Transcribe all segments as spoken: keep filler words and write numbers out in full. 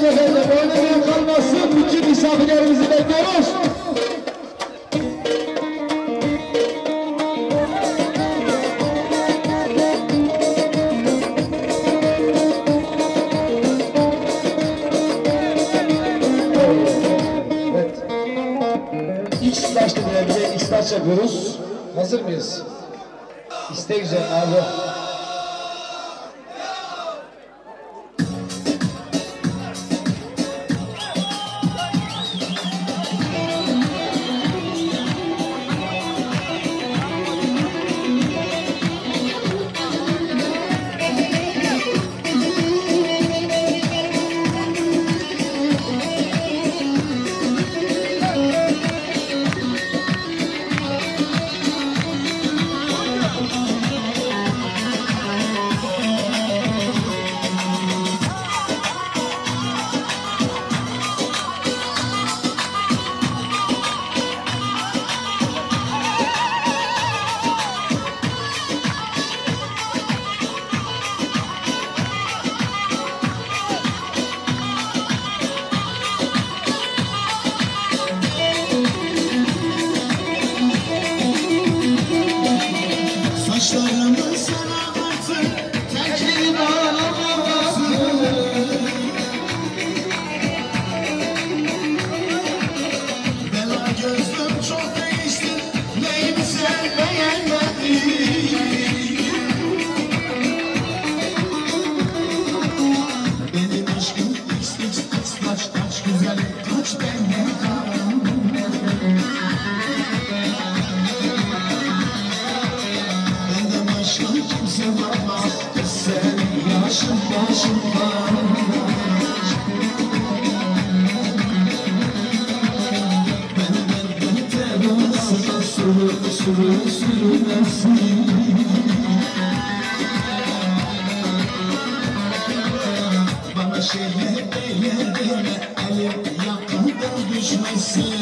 olsun efendim. Oynamaya kalmasın. Bütün misafirlerimizi bekliyoruz. Evet. X-Taş dediler bize. X-Taş yapıyoruz. Hazır mıyız? İste güzel abi. Bana şeyler eyleme, elim yakından düşmesin.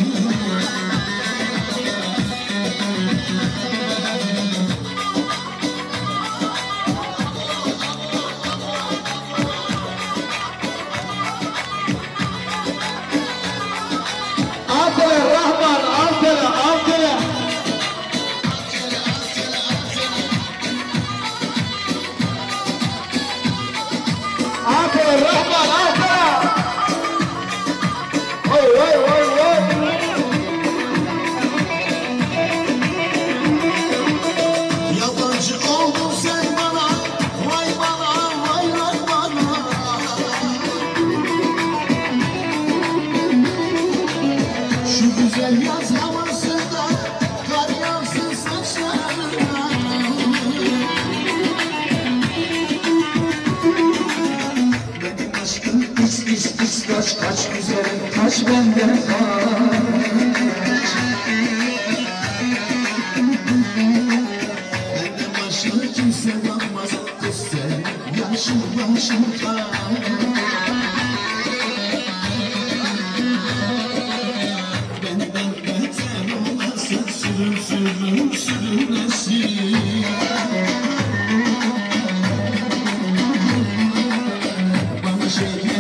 Kaç kaç güzelim kaç benden kaç. Benden başka kimse bakmaz kız sen yaşın başın kaç. Benden beter olasın sürüm sürüm sürünesin. Bana şeyler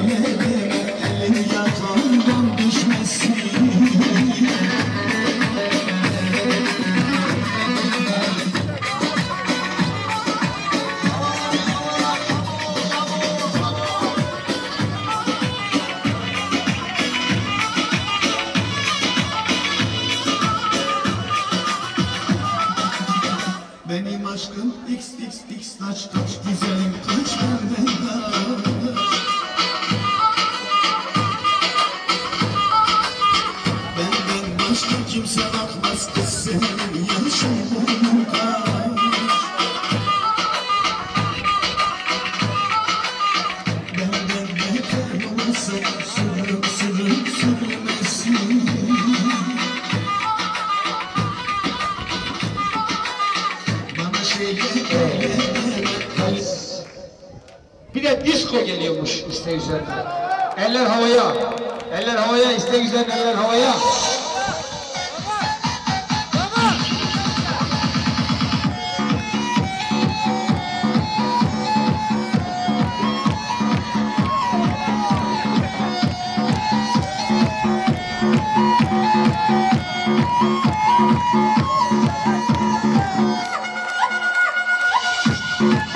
benim aşkım x x x kaç kaç güzelim kaç benden kaç. Benden başka kimse bakmaz kız senin yaşın kaç. Benden beter olasın sürüm sürüm sürmesin. Bir de disco geliyormuş iste güzel. Eller havaya. Eller havaya, iste güzel eller havaya. Touch